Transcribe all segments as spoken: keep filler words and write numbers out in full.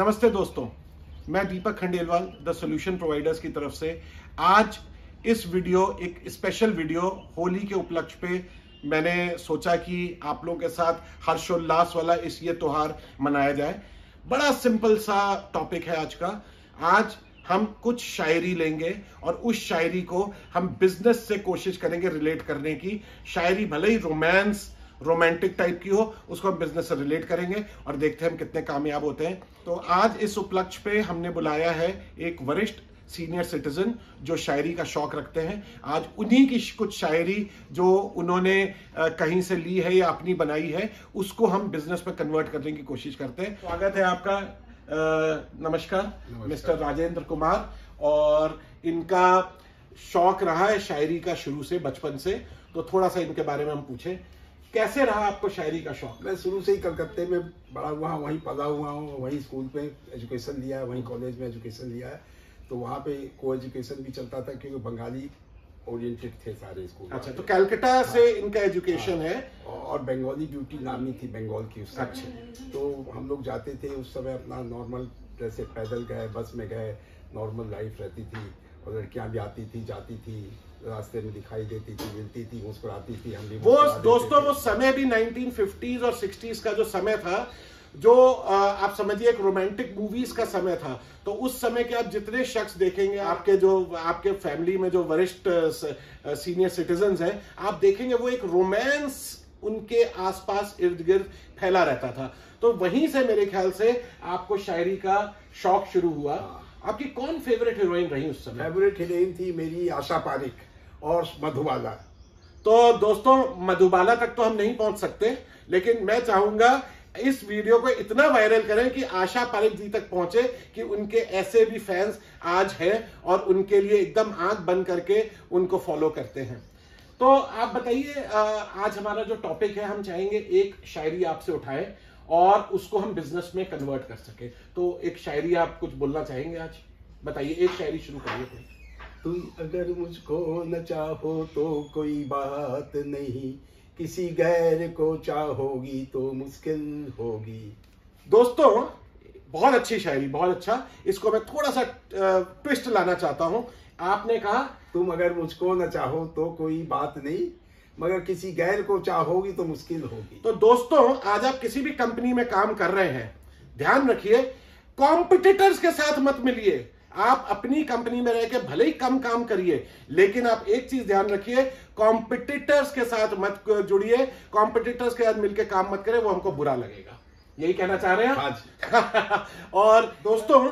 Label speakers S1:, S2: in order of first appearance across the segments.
S1: नमस्ते दोस्तों, मैं Deepak Khandelwal the solution providers की तरफ से आज इस वीडियो एक स्पेशल वीडियो होली के उपलक्ष्य पे मैंने सोचा कि आप लोगों के साथ हर्षोल्लास वाला इस ये त्योहार मनाया जाए। बड़ा सिंपल सा टॉपिक है आज का। आज हम कुछ शायरी लेंगे और उस शायरी को हम बिजनेस से कोशिश करेंगे रिलेट करने की। शायरी भले ही रोमांस रोमांटिक टाइप की हो, उसको हम बिजनेस से रिलेट करेंगे और देखते हैं हम कितने कामयाब होते हैं। तो आज इस उपलक्ष्य पे हमने बुलाया है एक वरिष्ठ सीनियर सिटीजन जो शायरी का शौक रखते हैं। आज उन्हीं की कुछ शायरी जो उन्होंने कहीं से ली है या अपनी बनाई है, उसको हम बिजनेस में कन्वर्ट करने की कोशिश करते हैं। स्वागत है आपका। नमस्कार, नमस्कार मिस्टर राजेंद्र कुमार। और इनका शौक रहा है शायरी का शुरू से, बचपन से, तो थोड़ा सा इनके बारे में हम पूछें। कैसे रहा आपको शायरी का शौक?
S2: मैं शुरू से ही कलकत्ते में बड़ा हुआ, वहीं पला हुआ हूँ, वहीं स्कूल पे एजुकेशन लिया है, वहीं कॉलेज में एजुकेशन लिया है। तो वहाँ पे को एजुकेशन भी चलता था क्योंकि बंगाली ओरिएंटेड थे सारे स्कूल।
S1: अच्छा, तो कलकत्ता हाँ, से इनका एजुकेशन हाँ, है।
S2: और बंगाली ब्यूटी नामी थी बंगाल की उस समय।
S1: अच्छा।
S2: तो हम लोग जाते थे उस समय अपना नॉर्मल, जैसे पैदल गए, बस में गए, नॉर्मल लाइफ रहती थी। और लड़कियां भी आती थी, जाती थी, रास्ते में दिखाई देती थी, मिलती थी, मुस्कुराती थी। हम भी
S1: वो दोस्तों वो समय भी नाइनटीन फिफ्टीज़ और सिक्सटीज़ का जो समय था, जो आप समझिए एक रोमांटिक मूवीज का समय था। तो उस समय के आप जितने शख्स देखेंगे, आपके जो आपके फैमिली में जो वरिष्ठ सीनियर सिटीजन्स हैं, आप देखेंगे वो एक रोमांस उनके आसपास इर्द गिर्द फैला रहता था। तो वहीं से मेरे ख्याल से आपको शायरी का शौक शुरू हुआ। आपकी कौन फेवरेट हीरोइन रही उस समय?
S2: फेवरेट हीरोइन थी मेरी आशा पारिक और मधुबाला।
S1: तो दोस्तों, मधुबाला तक तो हम नहीं पहुंच सकते, लेकिन मैं चाहूंगा इस वीडियो को इतना वायरल करें कि आशा पारिक जी तक पहुंचे कि उनके ऐसे भी फैंस आज हैं और उनके लिए एकदम आंख बंद करके उनको फॉलो करते हैं। तो आप बताइए, आज हमारा जो टॉपिक है, हम चाहेंगे एक शायरी आपसे उठाएं और उसको हम बिजनेस में कन्वर्ट कर सके। तो एक शायरी आप कुछ बोलना चाहेंगे आज? बताइए, एक शायरी शुरू करिए।
S2: तुम अगर मुझको न चाहो तो कोई बात नहीं, किसी गैर को चाहोगी तो मुश्किल होगी।
S1: दोस्तों, बहुत अच्छी शायरी, बहुत अच्छा। इसको मैं थोड़ा सा ट्विस्ट लाना चाहता हूं। आपने कहा
S2: तुम अगर मुझको न चाहो तो कोई बात नहीं, मगर किसी गैर को चाहोगी तो मुश्किल होगी।
S1: तो दोस्तों, आज आप किसी भी कंपनी में काम कर रहे हैं, ध्यान रखिए, कॉम्पिटिटर्स के साथ मत मिलिए। आप अपनी कंपनी में रह के भले ही कम काम करिए, लेकिन आप एक चीज ध्यान रखिए, कॉम्पिटिटर्स के साथ मत जुड़िए। कॉम्पिटिटर्स के साथ मिलकर काम मत करें, वो हमको बुरा लगेगा। यही कहना चाह रहे हैं
S2: हाँ।
S1: और दोस्तों,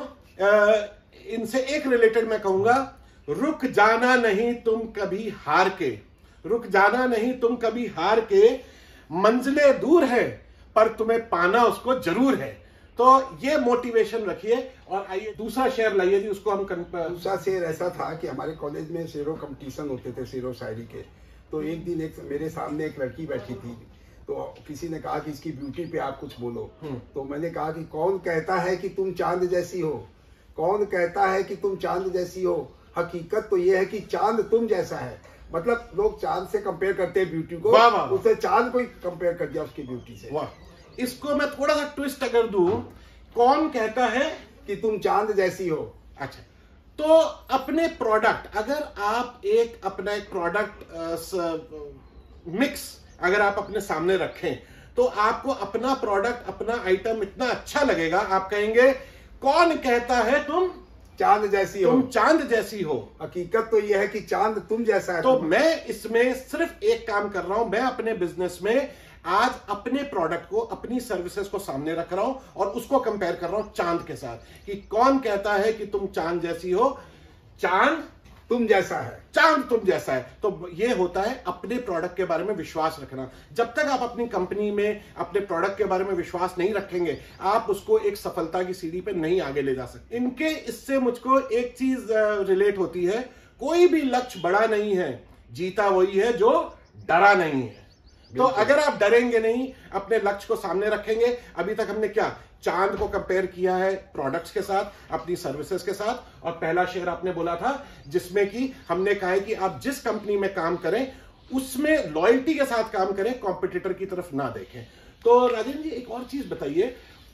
S1: इनसे एक रिलेटेड मैं कहूंगा, रुक जाना नहीं तुम कभी हार के, रुक जाना नहीं तुम कभी हार के, मंजिलें दूर है पर तुम्हें पाना उसको जरूर है। तो ये मोटिवेशन रखिए। और आइए दूसरा शेर लाइए जी, उसको हम कन...
S2: दूसरा शेर ऐसा था कि हमारे कॉलेज में शेरों कंपटीशन होते थे, शेरों शायरी के। तो एक दिन एक मेरे सामने एक लड़की बैठी थी, तो किसी ने कहा कि इसकी ब्यूटी पे आप कुछ बोलो। तो मैंने कहा कि कौन कहता है कि तुम चांद जैसी हो, कौन कहता है कि तुम चांद जैसी हो, हकीकत तो ये है कि चांद तुम जैसा है। मतलब लोग चांद से कंपेयर करते हैं ब्यूटी को, उससे चांद को ही कंपेयर कर दिया उसकी ब्यूटी से।
S1: वाह। इसको मैं थोड़ा सा ट्विस्ट अगर दूं, कौन कहता है
S2: कि तुम चांद जैसी हो।
S1: अच्छा, तो अपने प्रोडक्ट, अगर आप एक अपना एक प्रोडक्ट मिक्स अगर आप अपने सामने रखें, तो आपको अपना प्रोडक्ट, अपना आइटम इतना अच्छा लगेगा, आप कहेंगे कौन कहता है तुम
S2: चांद जैसी हो,
S1: तुम चांद जैसी हो,
S2: हकीकत तो यह है कि चांद तुम जैसा है।
S1: तो मैं इसमें सिर्फ एक काम कर रहा हूं, मैं अपने बिजनेस में आज अपने प्रोडक्ट को, अपनी सर्विसेज को सामने रख रहा हूं और उसको कंपेयर कर रहा हूं चांद के साथ कि कौन कहता है कि तुम चांद जैसी हो, चांद
S2: तुम जैसा है,
S1: चांद तुम जैसा है। तो ये होता है अपने प्रोडक्ट के बारे में विश्वास रखना। जब तक आप अपनी कंपनी में अपने प्रोडक्ट के बारे में विश्वास नहीं रखेंगे, आप उसको एक सफलता की सीढ़ी पे नहीं आगे ले जा सकते। इनके इससे मुझको एक चीज रिलेट होती है, कोई भी लक्ष्य बड़ा नहीं है, जीता वही है जो डरा नहीं है। तो अगर आप डरेंगे नहीं, अपने लक्ष्य को सामने रखेंगे, अभी तक हमने क्या चांद को कंपेयर किया है प्रोडक्ट्स के साथ, अपनी सर्विसेज के साथ। और पहला शेयर आपने बोला था जिसमें कि हमने कहा है कि आप जिस कंपनी में काम करें उसमें लॉयल्टी के साथ काम करें, कॉम्पिटिटर की तरफ ना देखें। तो राजेंद्र जी, एक और चीज बताइए,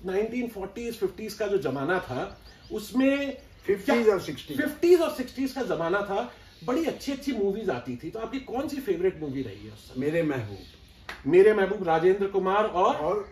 S1: नाइनटीन फोर्टीज़ फिफ्टीज़ का जो जमाना था उसमें
S2: फिफ्टीज़ और सिक्सटीज़
S1: फिफ्टीज़ और सिक्सटीज़ का जमाना था, बड़ी अच्छी अच्छी मूवीज आती थी। तो आपकी कौन सी फेवरेट मूवी रही है उस समय?
S2: मेरे महबूब।
S1: मेरे महबूब राजेंद्र कुमार और
S2: और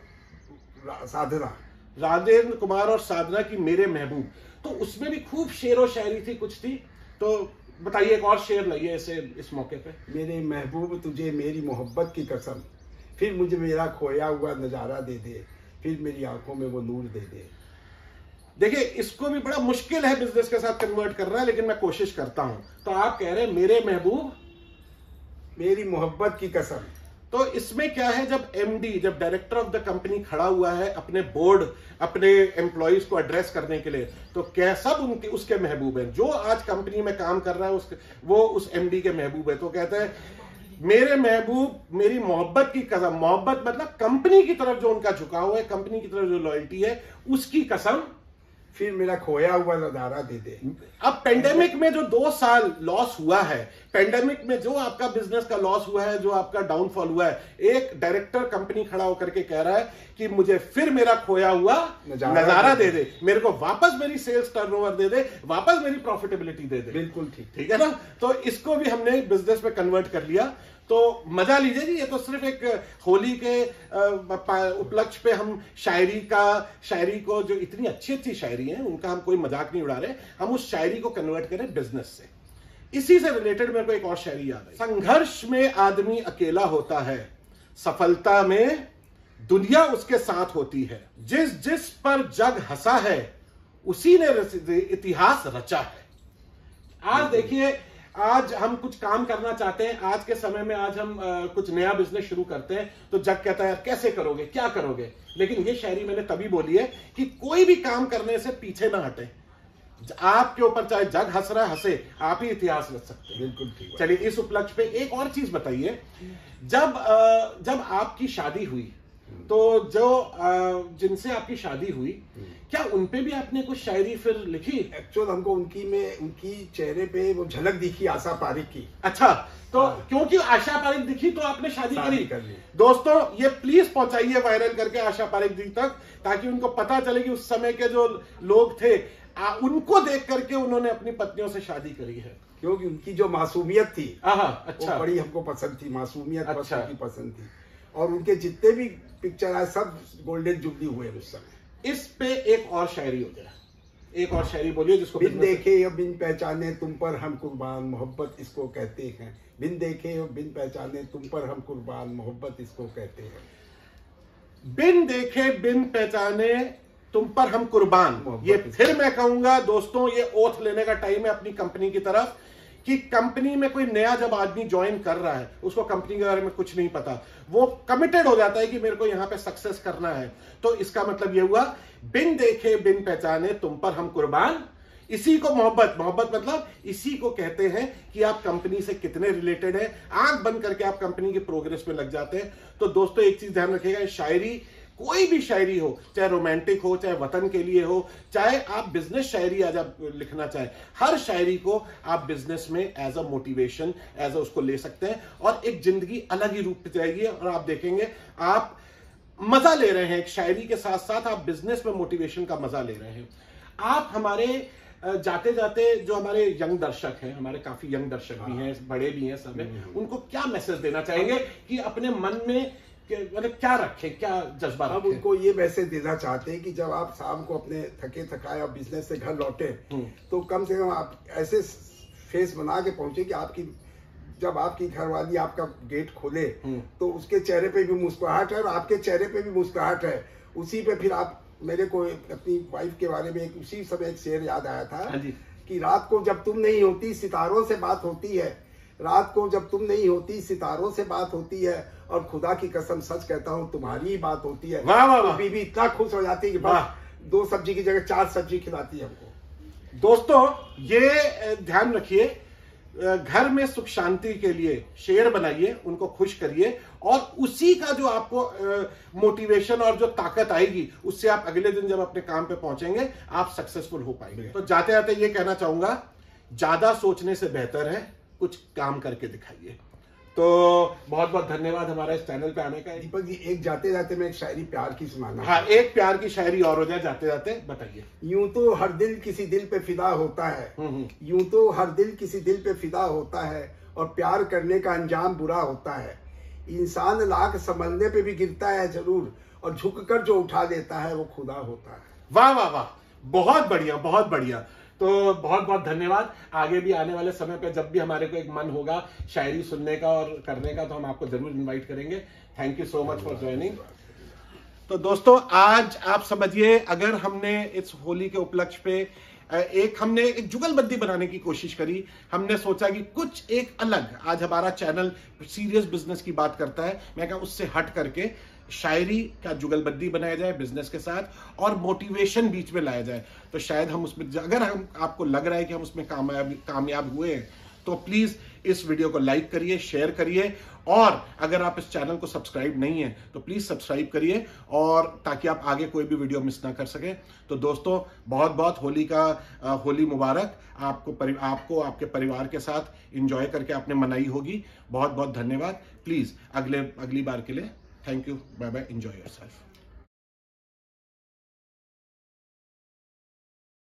S2: साधना।
S1: राजेंद्र कुमार और साधना की मेरे महबूब। तो उसमें भी खूब शेर और शायरी थी, कुछ थी, तो बताइए एक और शेर लाइए ऐसे इस मौके पे।
S2: मेरे महबूब तुझे मेरी मोहब्बत की कसम, फिर मुझे मेरा खोया हुआ नजारा दे दे, फिर मेरी आंखों में वो नूर दे दे।
S1: देखिए इसको भी बड़ा मुश्किल है बिजनेस के साथ कन्वर्ट करना, लेकिन मैं कोशिश करता हूं। तो आप कह रहे हैं मेरे महबूब
S2: मेरी मोहब्बत की कसम।
S1: तो इसमें क्या है, जब एमडी, जब डायरेक्टर ऑफ द कंपनी खड़ा हुआ है अपने बोर्ड, अपने एम्प्लॉइज को एड्रेस करने के लिए, तो क्या सब उनके उसके महबूब हैं। जो आज कंपनी में काम कर रहा है उसके, वो उस एमडी के महबूब है। तो कहते हैं मेरे महबूब मेरी मोहब्बत की कसम। मोहब्बत मतलब कंपनी की तरफ जो उनका झुकाव है, कंपनी की तरफ जो लॉयल्टी है, उसकी कसम,
S2: फिर मेरा खोया हुआ नजारा दे दे।
S1: अब पेंडेमिक में जो दो साल लॉस हुआ है, पेंडेमिक में जो आपका बिजनेस का लॉस हुआ है, जो आपका डाउनफॉल हुआ है, एक डायरेक्टर कंपनी खड़ा होकर के कह रहा है कि मुझे फिर मेरा खोया हुआ नजारा दे दे, मेरे को वापस मेरी सेल्स टर्नओवर दे दे, वापस मेरी प्रॉफिटेबिलिटी दे दे।
S2: बिल्कुल ठीक,
S1: ठीक है ना। तो इसको भी हमने बिजनेस में कन्वर्ट कर लिया। तो मजा लीजिए जी, ये तो सिर्फ एक होली के उपलक्ष्य पे हम शायरी का शायरी को, जो इतनी अच्छी अच्छी शायरी है उनका हम कोई मजाक नहीं उड़ा रहे, हम उस शायरी को कन्वर्ट करें बिजनेस से। इसी से रिलेटेड मेरे को एक और शायरी याद है। संघर्ष में आदमी अकेला होता है, सफलता में दुनिया उसके साथ होती है। जिस जिस पर जग हंसा है उसी ने इतिहास रचा है। आज देखिए, आज हम कुछ काम करना चाहते हैं, आज के समय में आज हम आ, कुछ नया बिजनेस शुरू करते हैं तो जग कहता है कैसे करोगे, क्या करोगे। लेकिन ये शायरी मैंने तभी बोली है कि कोई भी काम करने से पीछे ना हटे। आपके ऊपर चाहे जग हंस रहा है, हंसे, आप ही इतिहास रच सकते हैं।
S2: बिल्कुल ठीक।
S1: चलिए इस उपलक्ष्य पे एक और चीज बताइए। जब जब आपकी शादी हुई तो जो जिनसे आपकी शादी हुई, क्या उनपे भी आपने कुछ शायरी फिर लिखी?
S2: एक्चुअल हमको उनकी में उनकी चेहरे पे वो झलक दिखी आशा पारिक की।
S1: अच्छा, तो
S2: हाँ।
S1: क्योंकि आशा पारिक दिखी तो आपने शादी, शादी करी।
S2: कर ली।
S1: दोस्तों ये प्लीज पहुंचाइए वायरल करके आशा पारिक जी तक, ताकि उनको पता चले कि उस समय के जो लोग थे आ, उनको देख करके उन्होंने अपनी पत्नियों से शादी करी है।
S2: क्योंकि उनकी जो मासूमियत थी,
S1: अच्छा,
S2: वो बड़ी हमको पसंद थी। मासूमियत
S1: अच्छा
S2: की पसंद थी। और उनके जितने भी पिक्चर आए सब गोल्डन जुबली हुए उस समय।
S1: इस पे एक और शायरी हो जाए, एक और शायरी बोलिए जिसको।
S2: बिन देखे या बिन पहचाने तुम पर हम कुर्बान, मोहब्बत इसको कहते हैं। बिन देखे और बिन पहचाने तुम पर हम कुर्बान, मोहब्बत इसको कहते हैं।
S1: बिन देखे बिन पहचाने तुम पर हम कुर्बान। ये फिर मैं कहूंगा दोस्तों, ये ओथ लेने का टाइम है अपनी कंपनी की तरफ कि कंपनी में कोई नया जब आदमी ज्वाइन कर रहा है, उसको कंपनी के बारे में कुछ नहीं पता, वो कमिटेड हो जाता है कि मेरे को यहां पे सक्सेस करना है। तो इसका मतलब ये हुआ बिन देखे बिन पहचाने तुम पर हम कुर्बान। इसी को मोहब्बत, मोहब्बत मतलब इसी को कहते हैं कि आप कंपनी से कितने रिलेटेड है। आंख बंद करके आप कंपनी की प्रोग्रेस में लग जाते हैं। तो दोस्तों एक चीज ध्यान रखिएगा, शायरी कोई भी शायरी हो, चाहे रोमांटिक हो, चाहे वतन के लिए हो, चाहे आप बिजनेस शायरी आज आप लिखना चाहे, हर शायरी को आप बिजनेस में as a motivation, as a उसको ले सकते हैं और एक जिंदगी अलग ही रूप में जाएगी। और आप देखेंगे आप मजा ले रहे हैं एक शायरी के साथ साथ, आप बिजनेस में मोटिवेशन का मजा ले रहे हैं। आप हमारे जाते जाते जो हमारे यंग दर्शक हैं, हमारे काफी यंग दर्शक भी हैं, बड़े भी हैं सब हैं, उनको क्या मैसेज देना चाहेंगे कि अपने मन में मतलब क्या रखे, क्या जज्बा रखे?
S2: अब उनको ये मैसेज देना चाहते हैं कि जब आप शाम को अपने थके थकाए और बिजनेस से घर लौटे तो कम से कम आप ऐसे फेस बना के पहुंचे कि आपकी जब आपकी घरवाली आपका गेट खोले तो उसके चेहरे पे भी मुस्कुराहट है और आपके चेहरे पे भी मुस्कुराहट है। उसी पे फिर आप, मेरे को अपनी वाइफ के बारे में एक उसी समय एक शेर याद आया था कि रात को जब तुम नहीं होती सितारों से बात होती है, रात को जब तुम नहीं होती सितारों से बात होती है, और खुदा की कसम सच कहता हूँ तुम्हारी ही बात होती है।
S1: वाह वाह वाह।
S2: बीबी इतना खुश हो जाती है कि बस दो सब्जी की जगह चार सब्जी खिलाती है हमको।
S1: दोस्तों ये ध्यान रखिए, घर में सुख शांति के लिए शेर बनाइए, उनको खुश करिए और उसी का जो आपको मोटिवेशन और जो ताकत आएगी उससे आप अगले दिन जब अपने काम पे पहुंचेंगे आप सक्सेसफुल हो पाएंगे। तो जाते जाते ये कहना चाहूंगा, ज्यादा सोचने से बेहतर है कुछ काम करके दिखाइए। तो बहुत बहुत धन्यवाद हमारा इस चैनल पे आने का।
S2: दीपक जी, एक जाते जाते मैं एक शायरी प्यार की सुनाना।
S1: हाँ, एक प्यार की शायरी और हो जाए जाते जाते, बताइए।
S2: यूं तो हर दिल किसी दिल पे फिदा होता है, यूं तो हर दिल किसी दिल पे फिदा होता है, और प्यार करने का अंजाम बुरा होता है। इंसान लाख संभलने पे भी गिरता है जरूर, और झुककर जो उठा लेता है वो खुदा होता है।
S1: वाह वाह वाह, बहुत बढ़िया, बहुत बढ़िया। तो बहुत बहुत धन्यवाद। आगे भी आने वाले समय पे जब भी हमारे को एक मन होगा शायरी सुनने का और करने का, तो हम आपको जरूर इनवाइट करेंगे। Thank you so much for joining. तो दोस्तों, आज आप समझिए, अगर हमने इस होली के उपलक्ष्य पे एक हमने एक जुगलबंदी बनाने की कोशिश करी। हमने सोचा कि कुछ एक अलग, आज हमारा चैनल सीरियस बिजनेस की बात करता है, मैं कहा उससे हट करके शायरी का जुगलबंदी बनाया जाए बिजनेस के साथ, और मोटिवेशन बीच में लाया जाए। तो शायद हम उसमें, अगर हम आपको लग रहा है कि हम उसमें कामयाब कामयाब हुए हैं, तो प्लीज इस वीडियो को लाइक करिए, शेयर करिए, और अगर आप इस चैनल को सब्सक्राइब नहीं है तो प्लीज सब्सक्राइब करिए, और ताकि आप आगे कोई भी वीडियो मिस ना कर सके। तो दोस्तों, बहुत बहुत होली का होली मुबारक आपको, आपको आपके परिवार के साथ एंजॉय करके आपने मनाई होगी। बहुत बहुत धन्यवाद। प्लीज अगले अगली बार के लिए thank you, bye bye, enjoy yourself.